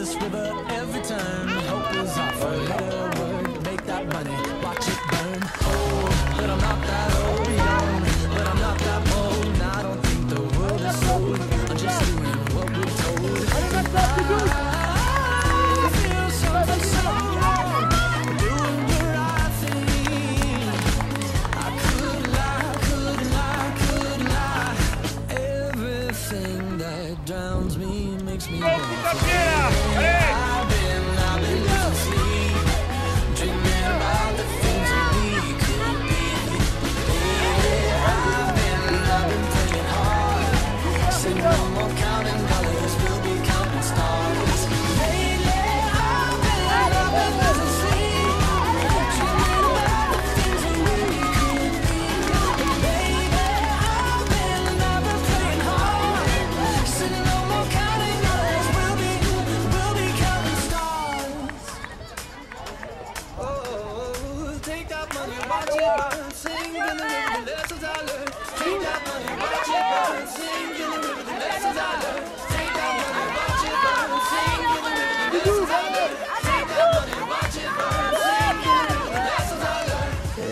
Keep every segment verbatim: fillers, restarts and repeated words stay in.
this river every turn. Hope is offer, let her word, make that money, watch it burn. Oh, but I'm not that old, young, but I'm not that bold. And I don't think the world is sold, I'm just doing what we're told. I feel something so wrong, doing the right thing. I could lie, could lie, could lie. Everything that drowns me makes me want to fly. I've been, I've been losing sleep, dreaming about the things that we could be. Baby, I've been, I've been playing hard, said no more counting dollars, we'll be counting stars. Lately, I've been, I've been losing sleep, dreaming about the things that we could be. Baby, I've been, I've been playing hard, said no more counting dollars, we'll be, we'll be counting stars. Oh, take that money, watch it burn, sing in the river, the lessons I learned. Take that money, watch it burn, sing in the river, the lessons I learned. Take that money, watch it burn, sing in the river, the lessons I learned. Take that money, watch it burn, sing in the river, the lessons I learned.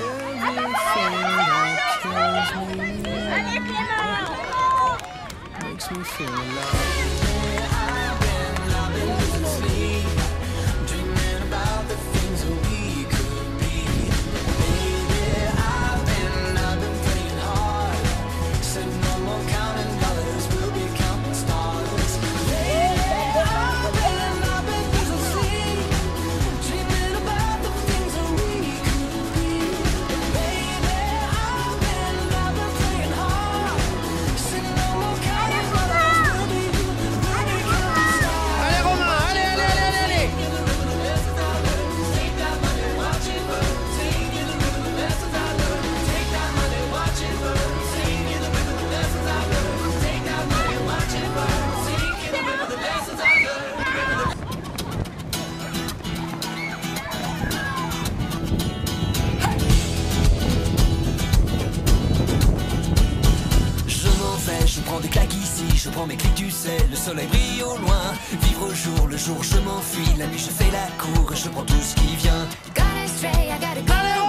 Everything that kills me makes me feel alive. I've been, I've been losing sleep, dreaming about the things that we could be. Baby, I've been, I've been playing hard, said no more counting dollars, we'll be counting stars. Lately, I've been, I've been losing sleep, dreaming about the things that we could be. Baby, I've been, I've been playing hard, said no more counting dollars, we'll be, we'll be counting stars. Allez Romain, allez, allez, allez, allez. Take that money, watch it burn, sing in the river, the lessons I learned. Take that money, watch it burn, sing in the river, the lessons I learned. Take that money, watch it burn, sing in the river, the lessons I learned. Je m'en vais, je prends des claques ici, je prends mes clics, tu sais, le soleil brille au loin. Vivre au jour, le jour je m'enfuis, la nuit je fais la cour et je prends tout ce qui vient. Gonna stray, I gotta go.